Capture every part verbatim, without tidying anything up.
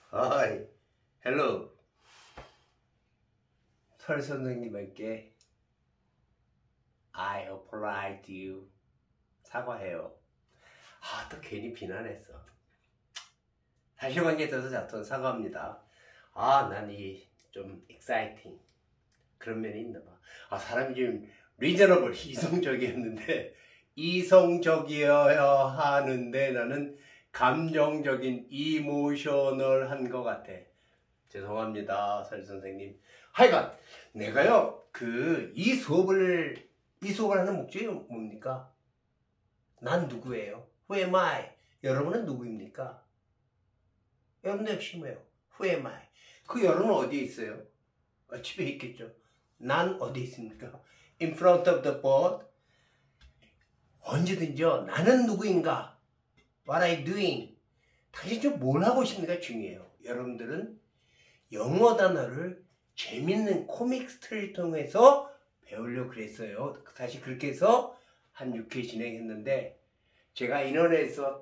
Hi, hello. 설 선생님께 I apologize to you. 사과해요. 아, 또 괜히 비난했어. 사실관계에 대해서 저는 사과합니다. 아, 난 이 좀 exciting 그런 면이 있나 봐. 아, 사람이 좀 reasonable, 이성적이었는데 이성적이어야 하는데 나는 감정적인 이모셔널한 것 같아. 죄송합니다, 설 선생님. 하여간 내가요 그 이 수업을 이 수업을 하는 목적이 뭡니까? 난 누구예요? Who am I? 여러분은 누구입니까? 여러분도 역시 뭐예요? Who am I? 그 여러분은 어디에 있어요? 어, 집에 있겠죠. 난 어디에 있습니까? In front of the board. 언제든지요. 나는 누구인가? What are you doing? 당신 좀 뭘 하고 있습니까? 중요해요. 여러분들은 영어 단어를 재밌는 코믹 스토리를 통해서 배우려고 그랬어요. 다시 그렇게 해서 한 육 회 진행했는데 제가 인터넷에서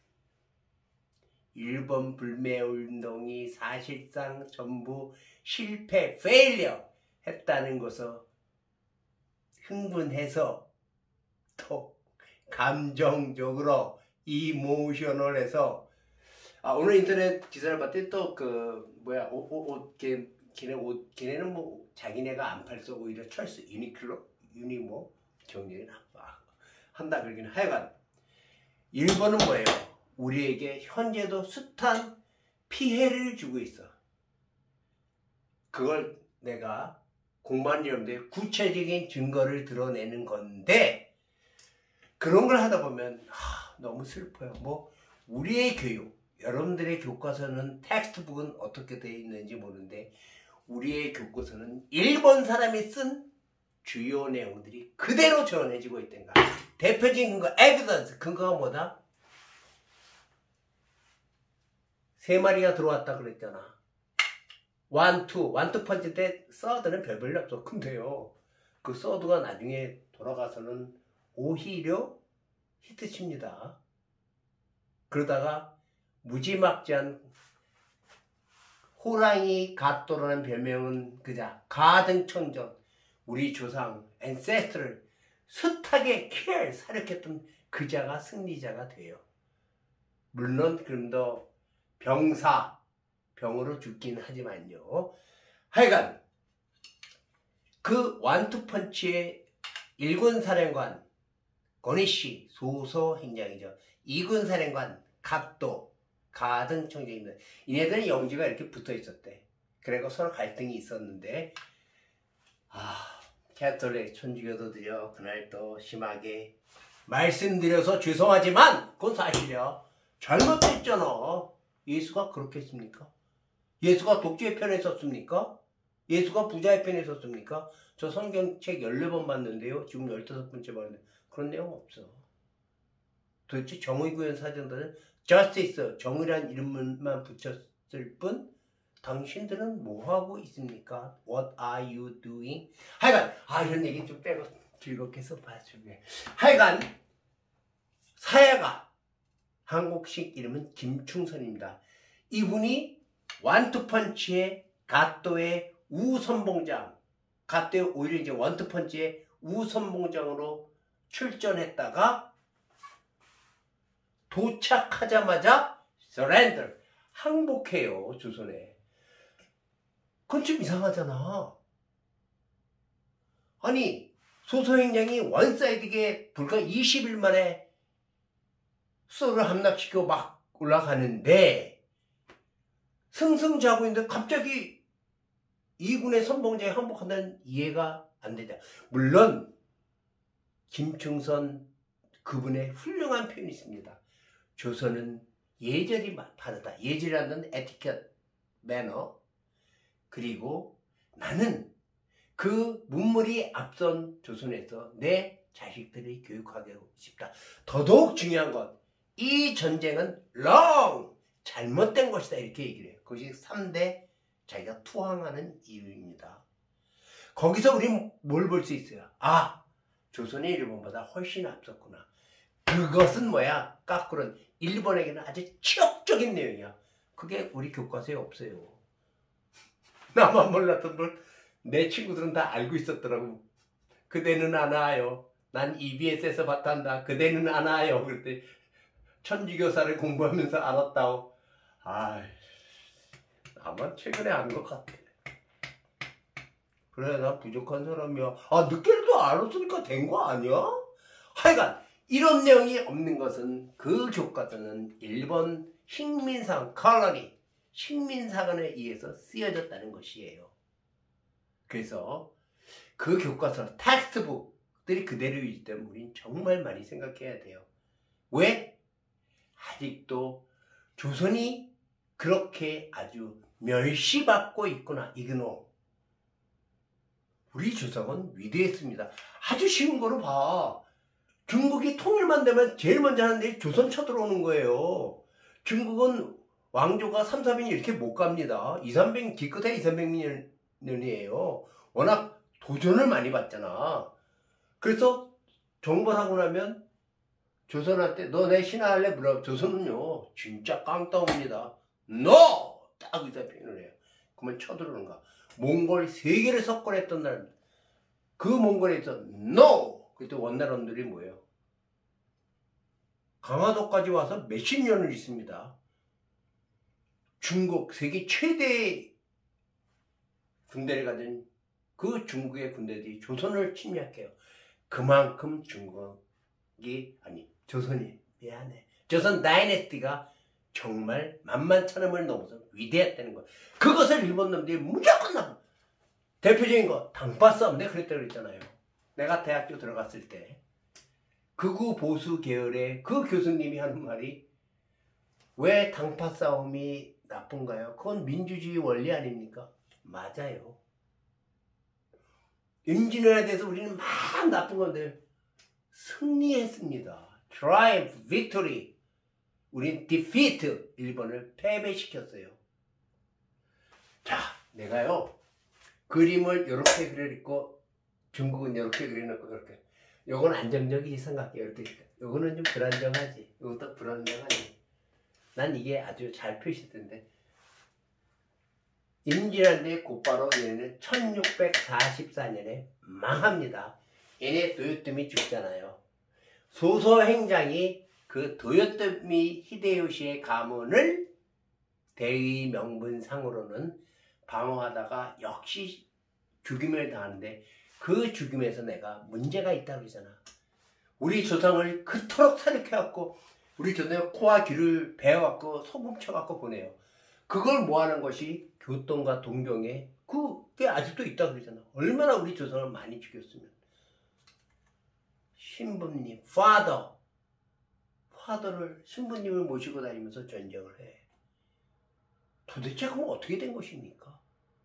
일본 불매운동이 사실상 전부 실패, failure 했다는 것을 흥분해서 또 감정적으로 이모셔널해서 아, 오늘 인터넷 기사를 봤더니 또 그 뭐야 옷, 옷, 옷 걔, 걔네 옷 걔네는 뭐 자기네가 안 팔서 오히려 철수 유니클로 유니모 경쟁이 나빠 한다 그러긴 하여간 일본은 뭐예요? 우리에게 현재도 숱한 피해를 주고 있어. 그걸 내가 공부한 여러분들 구체적인 증거를 드러내는 건데 그런 걸 하다 보면 하, 너무 슬퍼요. 뭐 우리의 교육 여러분들의 교과서는 텍스트북은 어떻게 되어 있는지 모르는데 우리의 교과서는 일본 사람이 쓴 주요 내용들이 그대로 전해지고 있던가. 대표적인 근거, 에비던스. 근거가 뭐다? 세 마리가 들어왔다 그랬잖아. 원투, 원투 펀치 때 서드는 별 볼일 없어. 근데요, 그 서드가 나중에 돌아가서는 오히려 히트칩니다. 그러다가 무지막지한 호랑이 갓도라는 별명은 그자 가등청정 우리 조상 앤세스트를 숱하게 킬 사륙했던 그자가 승리자가 돼요. 물론 그럼 더 병사 병으로 죽긴 하지만요. 하여간 그 원투펀치의 일군 사령관 고니시 소소 행장이죠. 이군 사령관 갓도 가등청정입니다. 이네들은 영지가 이렇게 붙어 있었대. 그래서 서로 갈등이 있었는데 아 캐톨릭 천주교도들요 그날 또 심하게 말씀드려서 죄송하지만 그건 사실이야. 잘못했잖아. 예수가 그렇게 했습니까? 예수가 독재의 편에 섰습니까? 예수가 부자의 편에 섰습니까? 저 성경책 열네 번 봤는데요. 지금 열다섯 번째 봤는데 그런 내용 없어. 도대체 정의구현 사전들은 justice, 정의란 이름만 붙였을 뿐 당신들은 뭐하고 있습니까? What are you doing? 하여간 아 이런 얘기 좀 빼고 즐겁게 해서 봐주게. 하여간 사야가 한국식 이름은 김충선입니다. 이분이 원투펀치의 갓도의 우선봉장 갓도의 오히려 이제 원투펀치의 우선봉장으로 출전했다가 도착하자마자 surrender 항복해요. 조선에. 그건 좀 이상하잖아. 아니 소소행장이 원사이드게 불과 이십 일 만에 수를 함락시키고 막 올라가는데 승승자고 있는데 갑자기 이군의 선봉장에 항복한다는 이해가 안 되죠. 물론 김충선 그분의 훌륭한 표현이 있습니다. 조선은 예절이 다르다. 예절이라는 에티켓, 매너. 그리고 나는 그 문물이 앞선 조선에서 내 자식들을 교육하고 싶다. 더더욱 중요한 건 이 전쟁은 wrong, 잘못된 것이다. 이렇게 얘기를 해요. 그것이 삼 대 자기가 투항하는 이유입니다. 거기서 우리 뭘 볼 수 있어요? 아, 조선이 일본보다 훨씬 앞섰구나. 그것은 뭐야? 까꾸는 일본에게는 아주 치욕적인 내용이야. 그게 우리 교과서에 없어요. 나만 몰랐던 걸 내 친구들은 다 알고 있었더라고. 그대는 안 와요. 난 이비에스에서 봤단다. 그대는 안 와요. 그랬더니 천주교사를 공부하면서 알았다고. 아, 나만 최근에 안 것 같아. 그래, 나 부족한 사람이야. 아, 늦게라도 알았으니까 된 거 아니야? 하여간 이런 내용이 없는 것은 그 교과서는 일본 식민상, 컬러니, 식민사관에 의해서 쓰여졌다는 것이에요. 그래서 그 교과서, 텍스트북들이 그대로이기 때문에 우린 정말 많이 생각해야 돼요. 왜? 아직도 조선이 그렇게 아주 멸시받고 있구나, 이그노. 우리 조상은 위대했습니다. 아주 쉬운 거로 봐. 중국이 통일만 되면 제일 먼저 하는 데 조선 쳐들어오는 거예요. 중국은 왕조가 삼, 사백 년 이렇게 못 갑니다. 이, 삼백, 기껏해 이, 삼백 년이에요. 워낙 도전을 많이 받잖아. 그래서 정벌하고 나면 조선한테 너 내 신하할래? 물어. 조선은요 진짜 깡따옵니다. NO! 딱 의사 표현을 해요. 그러면 쳐들어오는가. 몽골 세 개를 석권했던 날, 그 몽골에서 NO! 그때 원나라들이 뭐예요? 강화도까지 와서 몇십 년을 있습니다. 중국 세계 최대의 군대를 가진 그 중국의 군대들이 조선을 침략해요. 그만큼 중국이, 아니 조선이, 미안해, 조선 다이내스티가 정말 만만찮음을 넘어서 위대했다는 거예요. 그것을 일본 놈들이 무조건 남 대표적인 거 당파 싸움, 내가 그랬다 그랬잖아요. 내가 대학교 들어갔을 때 극우 보수 계열의 그 교수님이 하는 말이, 왜 당파 싸움이 나쁜가요? 그건 민주주의 원리 아닙니까? 맞아요. 임진왜란에 대해서 우리는 막 나쁜 건데 승리했습니다. Triumph, victory. 우린 defeat, 일본을 패배시켰어요. 자, 내가요 그림을 이렇게 그려놓고 중국은 이렇게 그려놓고 이렇게. 요건 안정적이지 생각해요. 이렇게. 요거는 좀 불안정하지. 요것도 불안정하지. 난 이게 아주 잘 표시된데, 임진왜란에 곧바로 얘네는 천육백사십사 년에 망합니다. 얘네 도요토미 죽잖아요. 소서행장이 그 도요토미 히데요시의 가문을 대의 명분상으로는 방어하다가 역시 죽임을 당하는데, 그 죽임에서 내가 문제가 있다고 그러잖아. 우리 조상을 그토록 사력해갖고 우리 조상의 코와 귀를 베어갖고 소금 쳐갖고 보내요. 그걸 모아놓은 것이 교동과 동경에 그게 아직도 있다고 그러잖아. 얼마나 우리 조상을 많이 죽였으면. 신부님, father, father를, 신부님을 모시고 다니면서 전쟁을 해. 도대체 그럼 어떻게 된 것입니까?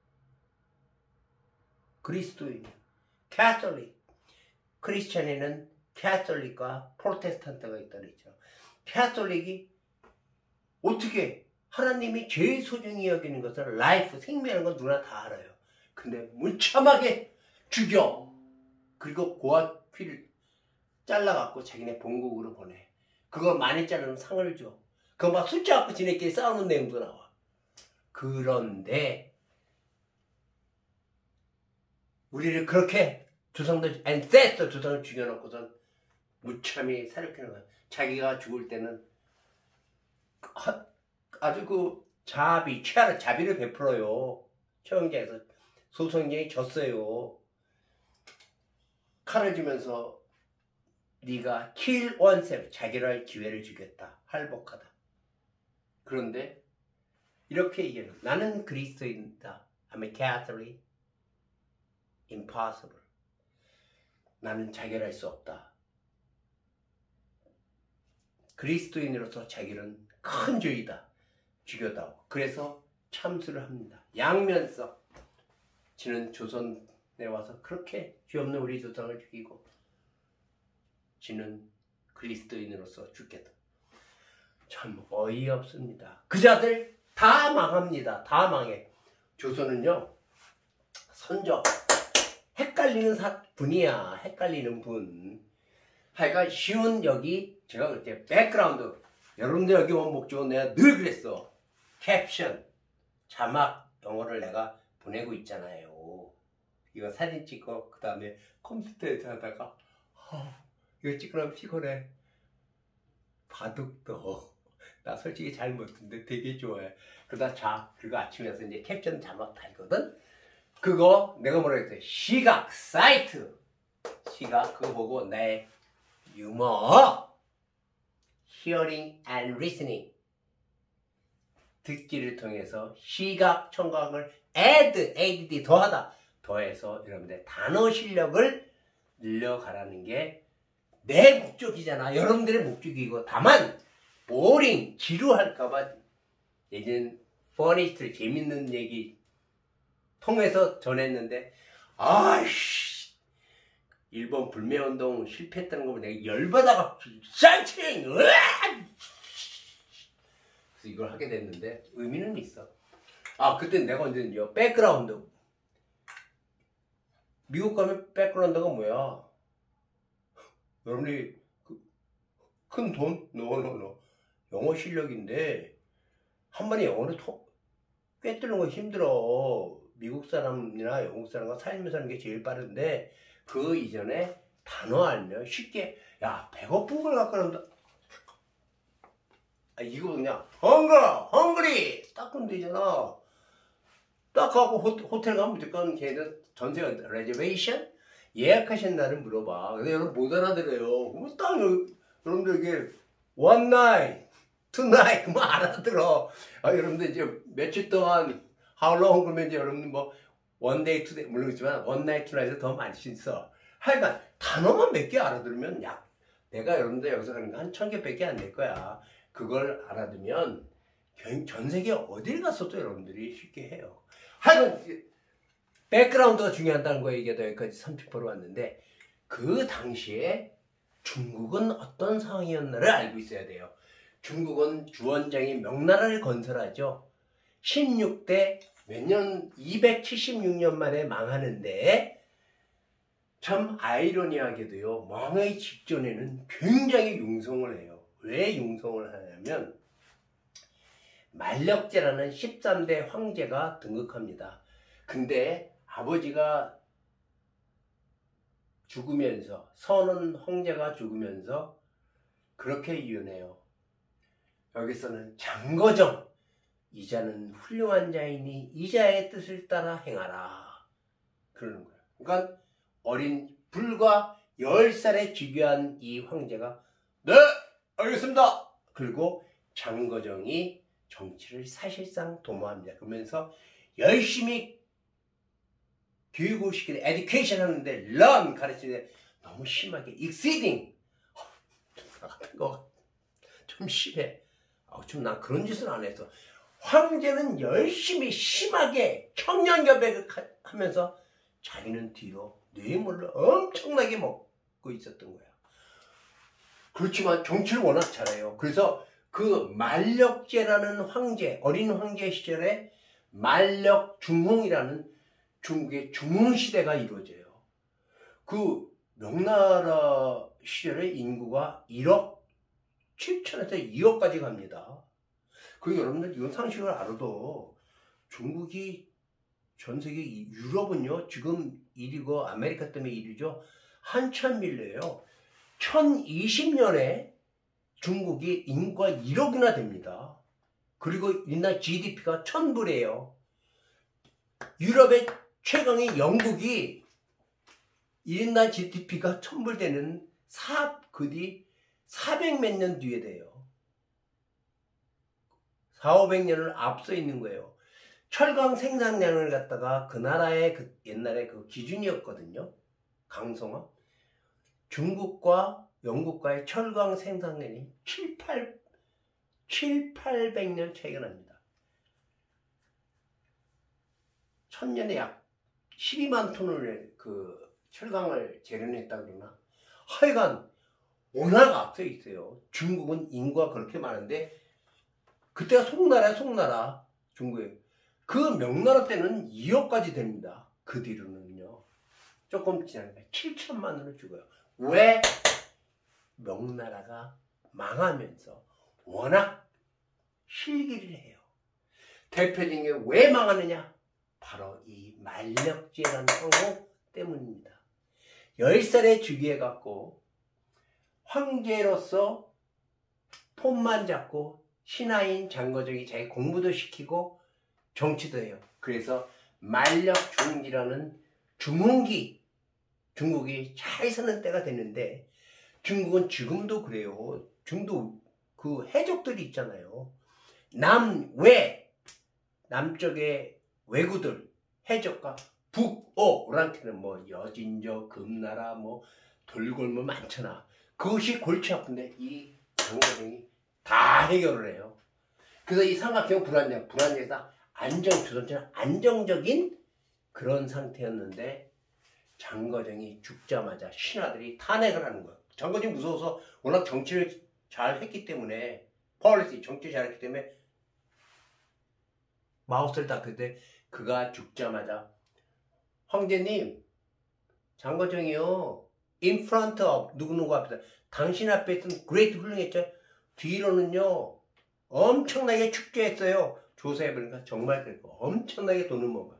그리스도인, 캐톨릭, 크리스천에는 캐톨릭과 프로테스탄트가 있다 그랬죠. 캐톨릭이 어떻게 하나님이 제일 소중히 여기는 것을 라이프, 생명이라는 건 누구나 다 알아요. 근데 무참하게 죽여. 그리고 고아 피를 잘라갖고 자기네 본국으로 보내. 그거 많이 자르면 상을 줘. 그거 막 숫자 갖고 지네끼리 싸우는 내용도 나와. 그런데 우리를 그렇게 조상들, ancestor 조상을 죽여놓고선 무참히 사력하는 거야. 자기가 죽을 때는 아주 그 자비, 최하를 자비를 베풀어요. 최영장에서 소송장이 졌어요. 칼을 주면서 네가 kill oneself, 자기를 할 기회를 주겠다. 할복하다. 그런데 이렇게 얘기해요. 나는 그리스도인이다. I'm a Catholic. Impossible. 나는 자결할 수 없다. 그리스도인으로서 자기는 큰 죄이다. 죽여다오. 그래서 참수를 합니다. 양면서 지는 조선에 와서 그렇게 죄 없는 우리 조상을 죽이고 지는 그리스도인으로서 죽겠다. 참 어이없습니다. 그자들 다 망합니다. 다 망해. 조선은요 선조 헷갈리는 사, 분이야. 헷갈리는 분. 하여간 쉬운, 여기 제가 그때 백그라운드, 여러분들 여기 원목적으로 내가 늘 그랬어. 캡션, 자막 영어를 내가 보내고 있잖아요. 이거 사진 찍고 그 다음에 컴퓨터에서 하다가 어, 이거 찍고 나면 피곤해. 바둑도 나 솔직히 잘 못하는데 되게 좋아해. 그러다 자, 그리고 아침에 와서 이제 캡션 자막 달거든. 그거 내가 뭐라 했어요? 시각 사이트. 시각 그거 보고 내 유머, hearing and listening, 듣기를 통해서 시각 청각을 add, add 더하다, 더해서 여러분들 단어 실력을 늘려가라는 게 내 목적이잖아. 여러분들의 목적이고, 다만 보링, 지루할까봐 예전 퍼니스트 재밌는 얘기 통해서 전했는데, 아이씨, 일본 불매운동 실패했다는 거 보고 내가 열받아가 쌍칭! 그래서 이걸 하게 됐는데 의미는 있어. 아, 그때 내가 언제는요, 백그라운드, 미국 가면 백그라운드가 뭐야? 여러분이 그 큰 돈? 노노노 영어 실력인데 한 번에 영어를 톡 꿰뚫는 거 힘들어. 미국 사람이나 영국 사람과 살면서 하는 게 제일 빠른데, 그 이전에 단어 알면 쉽게, 야, 배고픈 걸 갖고 난다. 아, 이거 그냥 헝거, 헝그리 딱 하면 되잖아. 딱 하고 호, 호텔 가면 무조건 걔는 전세가 레저베이션 예약하신 날을 물어봐. 근데 여러분 못 알아들어요. 그럼 딱 여러분들 이게 one night, two night 그만 알아들어. 아, 여러분들 이제 며칠 동안 how long 그러면 이제 여러분들 뭐 one day, two day 물론 있지만 one night, two night에서 더 많이 있어. 하여간 단어만 몇 개 알아들으면 야, 내가 여러분들 여기서 하는 거 한 천 개밖에 안 될 거야. 그걸 알아두면 전 세계 어딜 갔어도 여러분들이 쉽게 해요. 하여간 백그라운드가 중요하다는 거 얘기하다 여기까지 삼십 퍼센트 왔는데, 그 당시에 중국은 어떤 상황이었나를 알고 있어야 돼요. 중국은 주원장이 명나라를 건설하죠. 십육 대 몇 년, 이백칠십육 년 만에 망하는데, 참 아이러니하게도요, 망하기 직전에는 굉장히 융성을 해요. 왜 융성을 하냐면 만력제라는 십삼 대 황제가 등극합니다. 근데 아버지가 죽으면서, 선원 황제가 죽으면서 그렇게 이혼해요. 여기서는 장거정, 이자는 훌륭한 자이니 이자의 뜻을 따라 행하라 그러는 거예요. 그러니까 어린 불과 열 살에 즉위한 이 황제가 네 알겠습니다 그리고 장거정이 정치를 사실상 도모합니다. 그러면서 열심히 교육을 시키는 에듀케이션 하는데 learn 가르치는데 너무 심하게 exceeding 나 같은 거 좀 심해. 아, 좀 난 그런 짓을 안 했어. 황제는 열심히 심하게 청년여백을 하면서 자기는 뒤로 뇌물을 엄청나게 먹고 있었던 거야. 그렇지만 정치를 워낙 잘해요. 그래서 그 만력제라는 황제, 어린 황제 시절에 만력 중흥이라는 중국의 중흥시대가 이루어져요. 그 명나라 시절에 인구가 일억 칠천에서 이억까지 갑니다. 그리고 여러분들 이건 상식을 알아도 중국이 전 세계 유럽은요 지금 일 위고 아메리카 때문에 일 위죠. 한참 밀려요. 천이십 년에 중국이 인구가 일억이나 됩니다. 그리고 이날 지디피가 천 불이에요. 유럽의 최강의 영국이 일 인당 지디피가 천 불 되는 사, 그 뒤 사백 몇 년 뒤에 돼요. 사오백 년을 앞서 있는 거예요. 철강 생산량을 갖다가 그 나라의 그 옛날에 그 기준이었거든요. 강성화. 중국과 영국과의 철강 생산량이 칠, 팔, 칠팔백 년 차이가 납니다. 천년에 약 십이만 톤을 그 철강을 재련했다 그러나 하여간 워낙 앞서 있어요. 중국은 인구가 그렇게 많은데 그때가 송나라야 송나라 중국에. 그 명나라 때는 이억까지 됩니다. 그 뒤로는요. 조금 지나니까 칠천만으로 죽어요. 왜? 명나라가 망하면서 워낙 실기를 해요. 대표적인 게 왜 망하느냐? 바로 이 만력제라는 상호 때문입니다. 열 살에 즉위해갖고 황제로서 폰만 잡고 신하인 장거정이 자기 공부도 시키고 정치도 해요. 그래서 만력중기라는 주문기, 중국이 잘 사는 때가 됐는데, 중국은 지금도 그래요. 중도 그 해적들이 있잖아요. 남외, 남쪽의 왜구들, 해적과 북어란테는 뭐 여진저, 금나라, 뭐 돌골무 많잖아. 그것이 골치 아픈데 이 장거정이 다 해결을 해요. 그래서 이 삼각형 불안정, 불안정에서 안정, 조선처럼 안정적인 그런 상태였는데, 장거정이 죽자마자 신하들이 탄핵을 하는 거예요. 장거정이 무서워서 워낙 정치를 잘 했기 때문에, 폴리시, 정치 잘 했기 때문에 마우스를 닦을 때 그가 죽자마자 황제님, 장거정이요, in front of 누구누구 앞에서, 당신 앞에 있던 great 훌륭했죠. 뒤로는요 엄청나게 축제했어요. 조사해보니까 정말 그랬고 엄청나게 돈을 먹어요.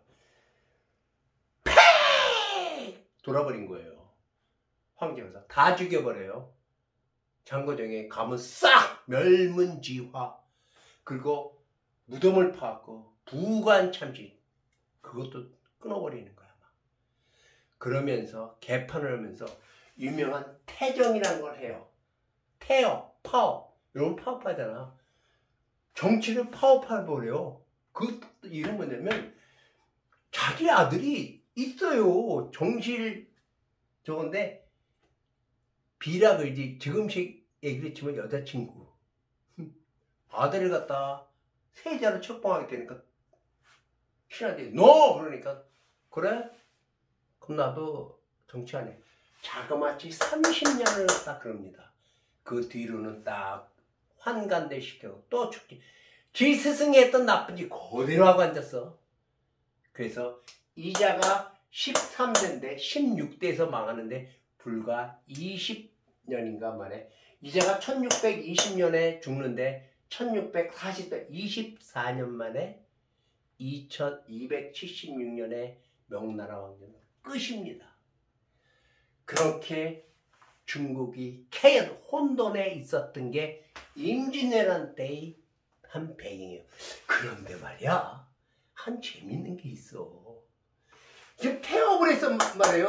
팩! 돌아버린 거예요. 황제가 다 죽여버려요. 장거정의 감은 싹 멸문지화. 그리고 무덤을 파고 부관참시, 그것도 끊어버리는 거야. 그러면서 개판을 하면서 유명한 태정이라는 걸 해요. 태어, 파업. 여러분 파업하잖아. 정치를 파업해버려요. 그 이름 뭐냐면, 자기 아들이 있어요. 정실 저건데, 비락을 이제 지금식 얘기를 치면 여자친구. 아들을 갖다 세자로 척봉하게 되니까 신하들이 노! 그러니까 그래? 그럼 나도 정치 안 해. 자그마치 삼십 년을 딱 그럽니다. 그 뒤로는 딱 환관대 시켜고 또 죽기. 지 스승이 했던 나쁜 짓 그대로 하고 앉았어. 그래서 이자가 십삼 세인데 십육 대에서 망하는데 불과 이십 년인가 만에, 이자가 천육백이십 년에 죽는데 천육백사십 대 이십사 년 만에 이천이백칠십육 년에 명나라 왕조는 끝입니다. 그렇게 중국이 케이오스, 혼돈에 있었던 게 임진왜란 때의 한 배경이에요. 그런데 말이야, 한 재밌는 게 있어. 지금 태업을 해서 말이에요.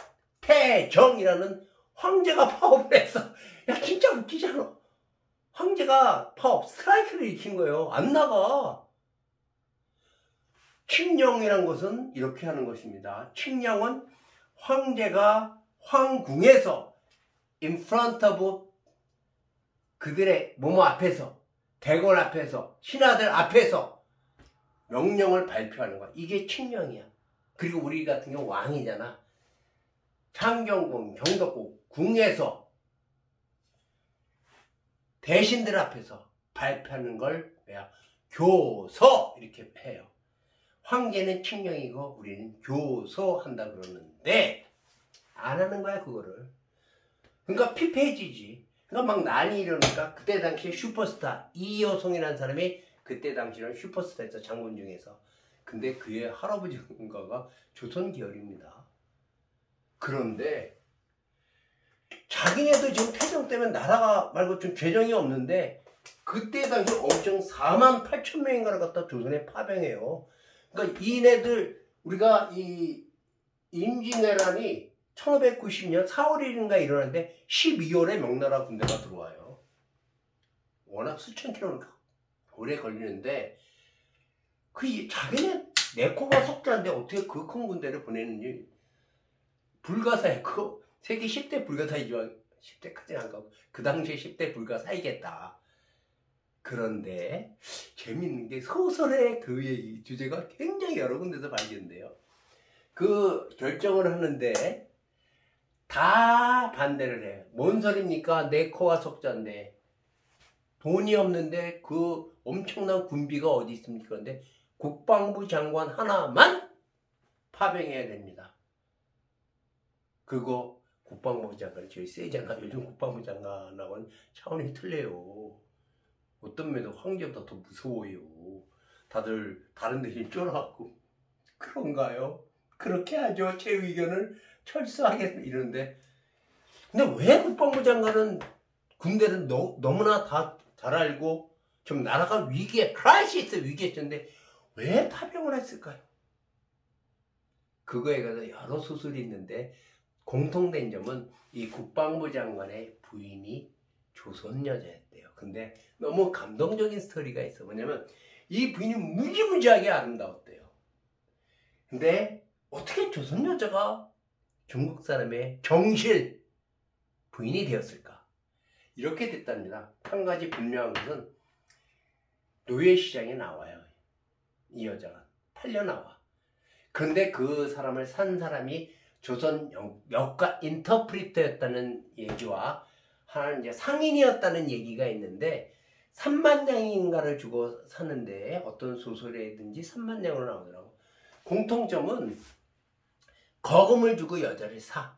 태정이라는 황제가 파업을 했어. 야, 진짜 웃기잖아. 황제가 파업, 스트라이크를 일으킨 거예요. 안 나가. 칙령이란 것은 이렇게 하는 것입니다. 칙령은 황제가 황궁에서 in front of 그들의 모모 앞에서, 대궐 앞에서, 신하들 앞에서 명령을 발표하는 거야. 이게 칙령이야. 그리고 우리 같은 경우 왕이잖아. 창경궁, 경덕궁, 궁에서 대신들 앞에서 발표하는 걸 뭐야? 교서 이렇게 해요. 황제는 칙령이고 우리는 교서한다 그러는데 안 하는 거야 그거를. 그러니까 피폐해지지. 그러니까 막 난리 이러니까 그때 당시에 슈퍼스타 이여송이라는 사람이 그때 당시에는 슈퍼스타였어, 장군 중에서. 근데 그의 할아버지가 조선 계열입니다. 그런데 자기네도 지금 태정 때문에 나라가 말고 좀 재정이 없는데, 그때 당시 엄청 사만 팔천 명인가를 갖다 조선에 파병해요. 그러니까 이네들, 우리가 이 임진왜란이 천오백구십 년 사월 일일인가 일어났는데 십이월에 명나라 군대가 들어와요. 워낙 수천 킬로미터 오래 걸리는데, 그 자기네 네코가 석자인데 어떻게 그 큰 군대를 보내는지. 불가사의 그 세계 십 대 불가사이죠. 십 대까지는 안 가고 그 당시에 십 대 불가사이겠다. 그런데 재밌는 게 소설의 그 얘기 주제가 굉장히 여러 군데서 발견돼요. 그 결정을 하는데 다 반대를 해. 뭔 소리입니까? 내 코가 석자인데 돈이 없는데 그 엄청난 군비가 어디 있습니까? 근데 국방부 장관 하나만 파병해야 됩니다. 그거 국방부 장관이 제일 세잖아. 요즘 국방부 장관하고는 차원이 틀려요. 어떤 면에서 황제보다 더 무서워요. 다들 다른 대신 쫄아갖고 그런가요? 그렇게 하죠. 제 의견을 철수하겠습니다. 이러는데 근데 왜 국방부 장관은 군대를 너, 너무나 다 잘 알고 좀 나라가 위기에 크라이시스 위기에 있었는데 왜 파병을 했을까요? 그거에 관해서 여러 소설이 있는데 공통된 점은 이 국방부 장관의 부인이 조선 여자였대요. 근데 너무 감동적인 스토리가 있어. 뭐냐면 이 부인이 무지무지하게 아름다웠대요. 근데 어떻게 조선 여자가 중국 사람의 정실 부인이 되었을까? 이렇게 됐답니다. 한 가지 분명한 것은 노예시장에 나와요. 이 여자가 팔려나와. 그런데 그 사람을 산 사람이 조선 역가 인터프리터였다는 얘기와 하나는 이제 상인이었다는 얘기가 있는데 삼만 냥인가를 주고 사는데 어떤 소설에든지 삼만 냥으로 나오더라고. 공통점은 거금을 주고 여자를 사.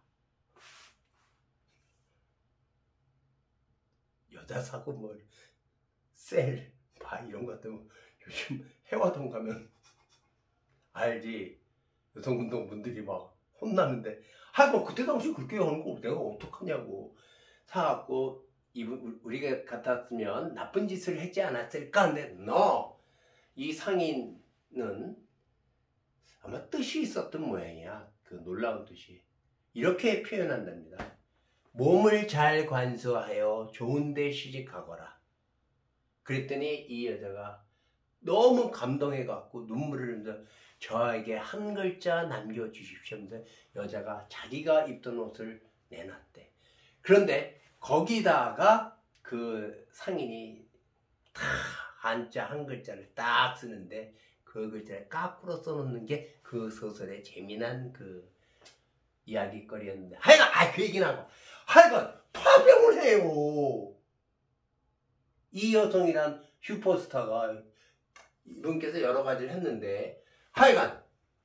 여자 사고 뭐 셀, 바 이런 것들 뭐 요즘 해화동 가면 알지. 여성운동분들이 막 혼나는데 아 뭐 그때 당시 그렇게 하는 거 내가 어떡하냐고 사갖고 이분 우리가 같았으면 나쁜 짓을 했지 않았을까? 근데 너 이 상인은 아마 뜻이 있었던 모양이야. 그 놀라운 뜻이 이렇게 표현한답니다. 몸을 잘 관수하여 좋은데 시집가거라. 그랬더니 이 여자가 너무 감동해갖고 눈물을 흘리면서 저에게 한 글자 남겨주십시오 하면서 여자가 자기가 입던 옷을 내놨대. 그런데 거기다가 그 상인이 다 한자 한 글자를 딱 쓰는데 그 글자를 까꾸로 써놓는 게 그 소설의 재미난 그 이야기거리였는데 하여간 아 그 얘기는 하고 하여간 파병을 해요. 이 여성이란 슈퍼스타가 이분께서 여러 가지를 했는데 하여간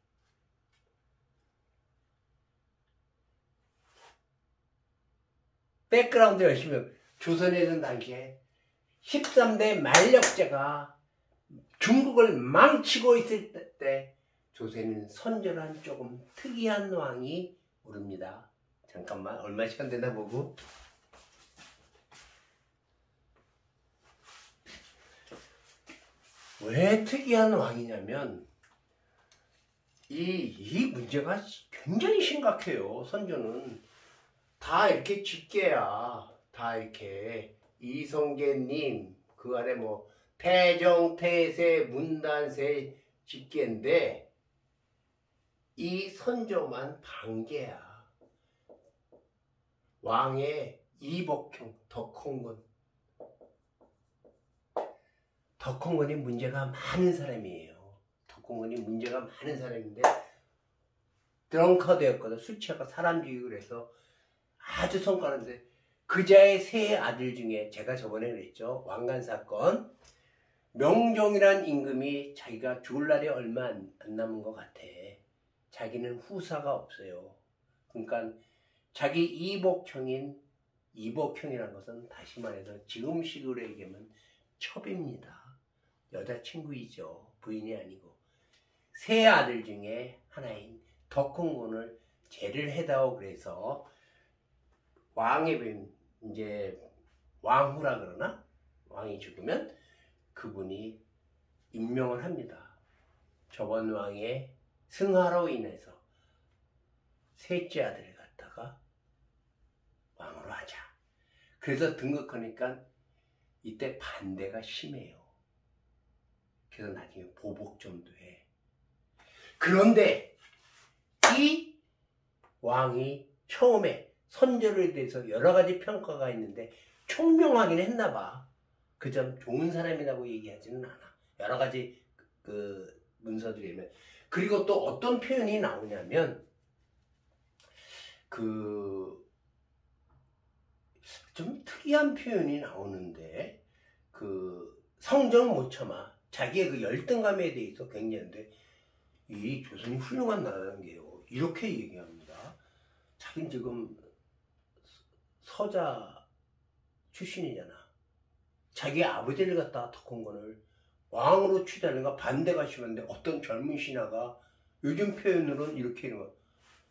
백그라운드 열심히 조선에 있는 당시에 십삼 대 만력제가 중국을 망치고 있을 때 조선에는 선조란 조금 특이한 왕이 오릅니다. 잠깐만 얼마 시간 되나 보고. 왜 특이한 왕이냐면 이, 이 문제가 굉장히 심각해요. 선조는 다 이렇게 직계야. 다 이렇게 이성계님 그 아래 뭐 태정, 태세, 문단세 직계인데 이 선조만 반계야. 왕의 이복형 덕홍군. 덕홍군이 문제가 많은 사람이에요. 덕홍군이 문제가 많은 사람인데 드렁커드였거든. 술 취하고 사람 죽이고 그래서 아주 성과는데 그자의 세 아들 중에 제가 저번에 그랬죠. 왕관 사건. 명종이란 임금이 자기가 죽을 날이 얼마 안, 안 남은 것 같아. 자기는 후사가 없어요. 그러니까 자기 이복형인 이복형이라는 것은 다시 말해서 지금식으로 얘기하면 첩입니다. 여자친구이죠. 부인이 아니고. 세 아들 중에 하나인 덕홍군을 제를 해다오 그래서 왕의 뱀, 이제 왕후라 그러나? 왕이 죽으면 그분이 임명을 합니다. 저번 왕의 승하로 인해서 셋째 아들을 갖다가 왕으로 하자. 그래서 등극하니까 이때 반대가 심해요. 그래서 나중에 보복점도 해. 그런데 이 왕이 처음에 선조에 대해서 여러 가지 평가가 있는데 총명하긴 했나 봐. 그 점 좋은 사람이라고 얘기하지는 않아. 여러 가지 그 문서들이 있면. 그리고 또 어떤 표현이 나오냐면 그 좀 특이한 표현이 나오는데 그 성정 못 참아. 자기의 그 열등감에 대해서 굉장한데 이 조선이 훌륭한 나라라는 게요. 이렇게 얘기합니다. 자기는 지금 서자 출신이잖아. 자기 아버지를 갖다가 덕홍군을 왕으로 취하는가 반대가 심한데 어떤 젊은 신하가 요즘 표현으로는 이렇게 하는 거야.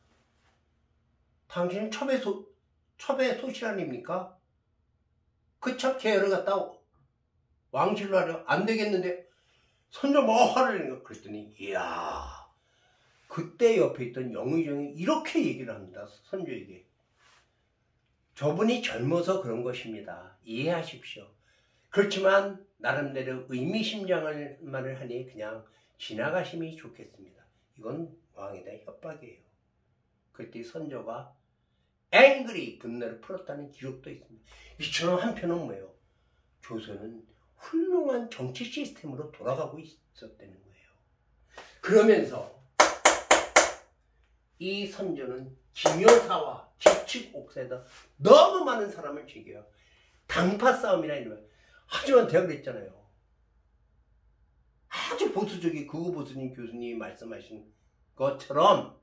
당신은 첩의 소, 첩의 소실 아닙니까? 그 첩 제어를 갖다 왕실로 하려 안 되겠는데 선조 뭐 화를 내는 거야. 그랬더니 이야, 그때 옆에 있던 영의정이 이렇게 얘기를 합니다. 선조에게. 저분이 젊어서 그런 것입니다. 이해하십시오. 그렇지만 나름대로 의미심장한 말을 하니 그냥 지나가심이 좋겠습니다. 이건 왕에 대한 협박이에요. 그때 선조가 앵그리 분노를 풀었다는 기록도 있습니다. 이처럼 한편은 뭐예요? 조선은 훌륭한 정치 시스템으로 돌아가고 있었다는 거예요. 그러면서 이 선조는 기묘사와 직측옥사에다 너무 많은 사람을 죽여요. 당파 싸움이나 이런. 하지만 제가 그랬잖아요. 아주 보수적인 구구 보수님 교수님이 말씀하신 것처럼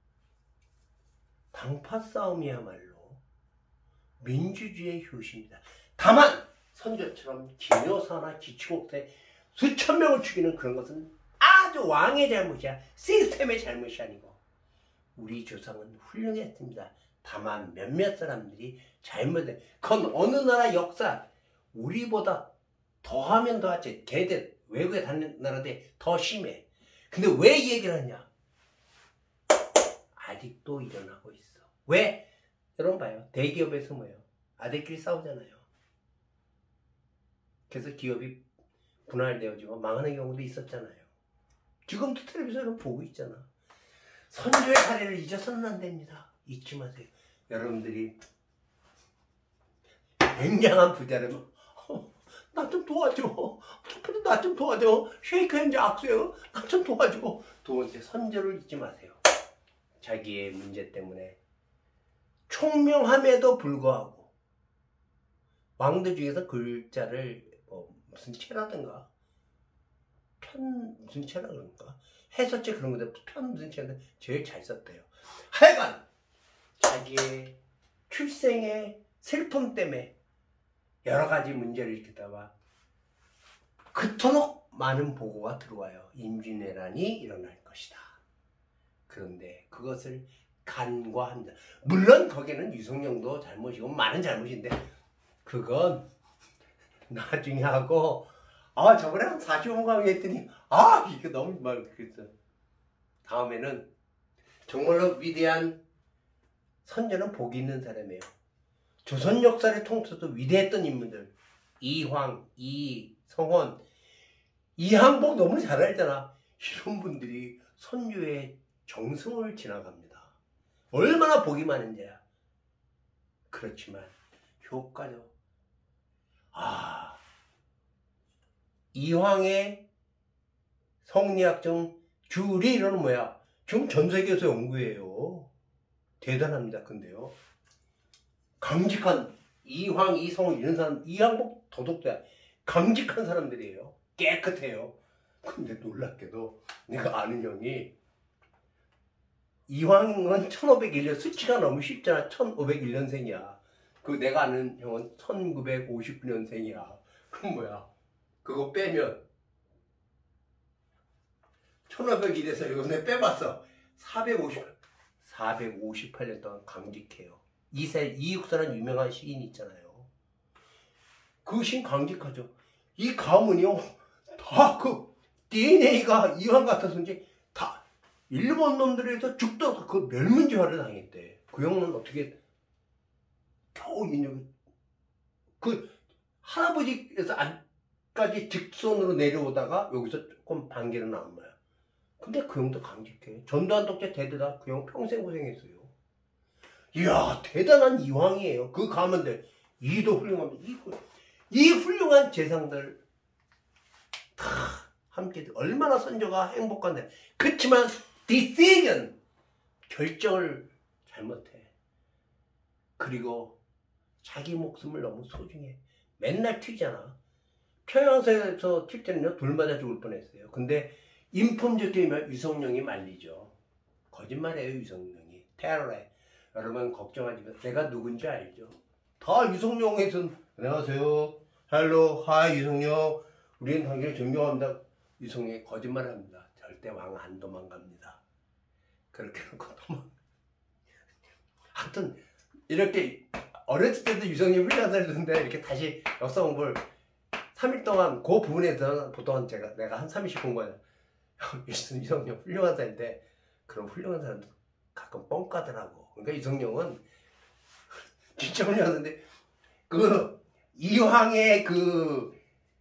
당파 싸움이야말로 민주주의의 효시입니다. 다만 선조처럼 기묘사나 기축옥사에 수천 명을 죽이는 그런 것은 아주 왕의 잘못이야. 시스템의 잘못이 아니고 우리 조상은 훌륭했습니다. 다만 몇몇 사람들이 잘못해. 그건 어느 나라 역사 우리보다 더하면 더하지. 걔들 외국에 다니는 나라들 더 심해. 근데 왜 이 얘기를 하냐? 아직도 일어나고 있어. 왜? 여러분 봐요. 대기업에서 뭐예요? 아들끼리 싸우잖아요. 그래서 기업이 분할되어지고 망하는 경우도 있었잖아요. 지금도 텔레비전을 보고 있잖아. 선조의 사례를 잊어서는 안 됩니다. 잊지 마세요. 여러분들이 굉장한 부자라면 어, 나 좀 도와줘. 나 좀 도와줘. 쉐이크 핸즈 악수요. 나 좀 도와줘. 두 번째, 선조를 잊지 마세요. 자기의 문제 때문에 총명함에도 불구하고 왕들 중에서 글자를 뭐 무슨 체라든가 편 무슨 체라 그런가 해설체 그런 거데 편 무슨 체인데 제일 잘 썼대요. 하여간 자기의 출생의 슬픔 때문에 여러 가지 문제를 일으키다가 그토록 많은 보고가 들어와요. 임진왜란이 일어날 것이다. 그런데 그것을 간과합니다. 물론 거기는 유성룡도 잘못이고 많은 잘못인데 그건 나중에 하고 아 저번에 한 사십오 강 했더니 아 이거 너무 막 그랬어. 다음에는 정말로 위대한 선조는 복이 있는 사람이에요. 조선 역사를 통틀어서 위대했던 인물들 이황, 이성원, 이항복 너무 잘 알잖아. 이런 분들이 선조의 정성을 지나갑니다. 얼마나 복이 많은지야. 그렇지만 효과죠. 아 이황의 성리학정 주리는 뭐야? 지금 전 세계에서 연구해요. 대단합니다. 근데요. 강직한 이황, 이성을 이런 사람, 이항복 도덕자 강직한 사람들이에요. 깨끗해요. 근데 놀랍게도 내가 아는 형이 이황은 천오백일 년 수치가 너무 쉽잖아. 천오백일 년생이야. 그 내가 아는 형은 천구백오십구 년생이야. 그럼 뭐야? 그거 빼면 천오백일에서 이거 내가 빼봤어. 사백오십, 사백오십팔 년 동안 강직해요. 이세, 이육사라는 유명한 시인 있잖아요. 그 시인 강직하죠. 이 가문이요. 다 그 디엔에이가 이황 같아서인지 다 일본 놈들에서 죽도 그 멸문지화를 당했대. 그 형은 어떻게 겨우 인형 그 할아버지에서 안까지 직선으로 내려오다가 여기서 조금 반개로 나온 거야. 근데 그 형도 강직해. 전두환 독재 대대다 그 형 평생 고생했어요. 이야 대단한 이황이에요. 그 가문들 이도 훌륭합니다. 이, 이 훌륭한 재상들 다 함께 얼마나 선조가 행복한데. 그렇지만 decision 결정을 잘못해. 그리고 자기 목숨을 너무 소중해. 맨날 튀잖아. 평양선에서 튈 때는요 돌 맞아 죽을 뻔했어요. 근데 인품조 뛰면 유성룡이 말리죠. 거짓말해요. 유성룡이 테러해. 여러분 걱정하지 마세요. 내가 누군지 알죠? 다 유성룡에선 안녕하세요. 헬로 하이 유성룡. 우리는 당신을 존경합니다. 유성룡이 거짓말합니다. 절대 왕 안 도망갑니다. 그렇게 놓고 도망. 하여튼 이렇게 어렸을 때도 유성룡이 훌륭한 사람인데 이렇게 다시 역사 공부를 삼 일 동안 그 부분에서는 보통 제가 내가 한 삼 일씩 공부해요. 유성룡 훌륭한 사람인데 그런 훌륭한 사람도 가끔 뻥까더라고. 그러니까 유성룡은 진짜 훌륭한데 그 이황의 그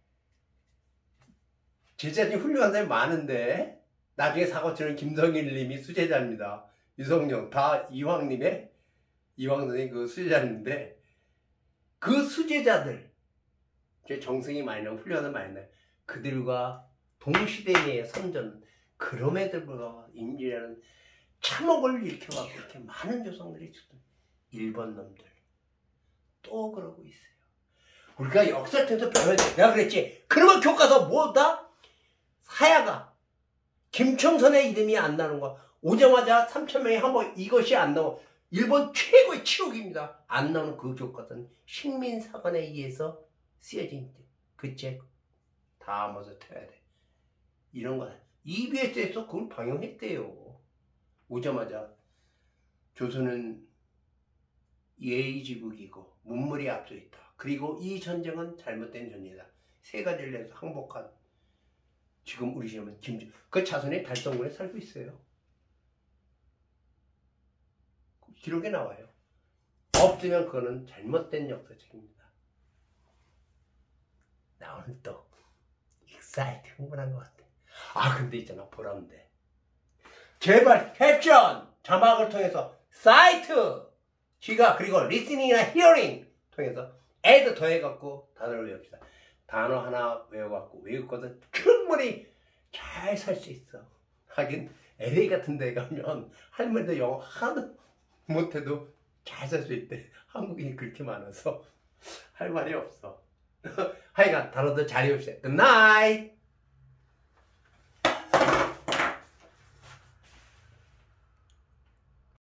제자들이 훌륭한 사람이 많은데 나중에 사고 치는 김성일 님이 수제자입니다. 유성룡 다 이황님의 이황 선생님 그 수제자인데 그 수제자들 제 정승이 많이 나고 훌륭한 많이 나요. 그들과 동시대의 선전 그럼에도 불구하고 임진왜란은 참혹을 일으켜갖고 이렇게 많은 조상들이 죽던 일본 놈들 또 그러고 있어요. 우리가 역사를 통해서 배워야 돼. 내가 그랬지. 그러면 교과서 뭐다? 사야가 김청선의 이름이 안 나오는 거야. 오자마자 삼천 명이 한번 이것이 안 나오고 일본 최고의 치욕입니다. 안 나오는 그 교과서는 식민사관에 의해서 쓰여진 그 책 다 모아서 태워야 돼. 이런 거야. 이비에스에서 그걸 방영했대요. 오자마자 조선은 예의지국이고 문물이 앞서 있다. 그리고 이 전쟁은 잘못된 전쟁이다. 세 가지를 내서 항복한 지금 우리 시험은 김, 그 자손이 달성군에 살고 있어요. 기록에 나와요. 없으면 그거는 잘못된 역사책입니다. 나 오늘 또 익사이트 흥분한 것 같아. 아 근데 있잖아 보람돼. 제발 캡션 자막을 통해서 사이트 시각 그리고 리스닝이나 히어링 통해서 애도 더해갖고 단어를 외웁시다. 단어 하나 외워갖고 외우거든 충분히 잘 살 수 있어. 하긴 엘에이 같은 데 가면 할머니도 영어 하나도 못해도 잘 살 수 있대. 한국인이 그렇게 많아서 할 말이 없어. 하여간 단어도 잘 외웁시다. 굿나잇.